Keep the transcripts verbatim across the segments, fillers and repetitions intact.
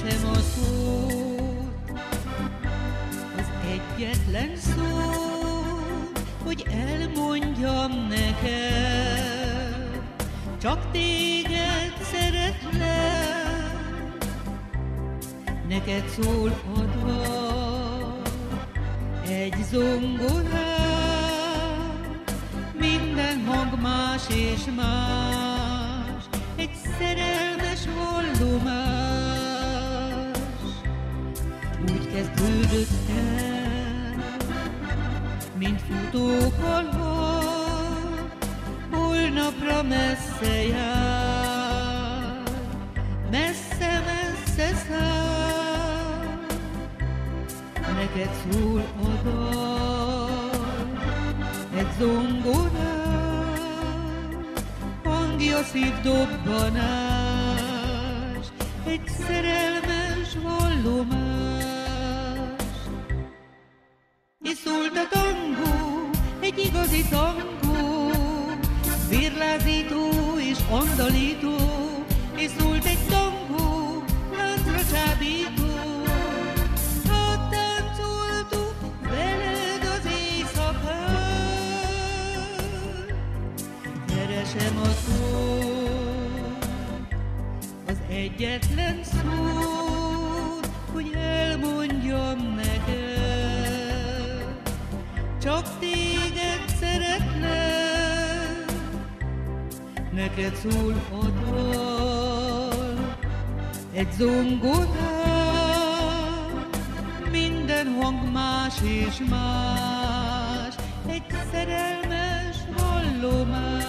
Keresem a szót, az egyetlen szót, hogy elmondjam neked, csak téged szeretlek, neked szól adva egy zongorám, minden hang más és más, egy szerelmes vallomás. Úgy kezdődött el, mint futóhalad, holnapra messze jár, messze-messze száll, neked szól a dal, egy zongorám, hangja szívdobbanás, egy szerelmes vallomás. És szólt a tangó, egy igazi tangó, virlázító és andalító, és szólt egy tangó, láncra csábító. Hát táncoltuk veled az éjszakán. Keresem a szót, az egyetlen szót, hogy elmondjam neked, csak téged szeretlek, neked szól a dal, egy zongorán, minden hang más és más, egy szerelmes vallomás.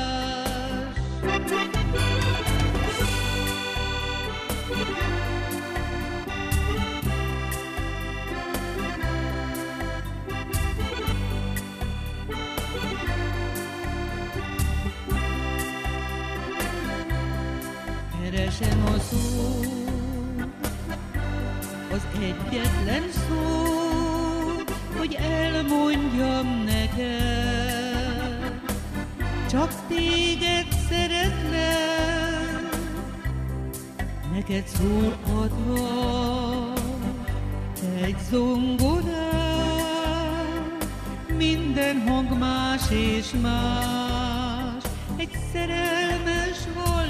Keresem a szót, az egyetlen szót, hogy elmondjam neked, csak téged szeretlek, neked szól a dal, egy zongorán, minden hang más és más, egy szerelmes val.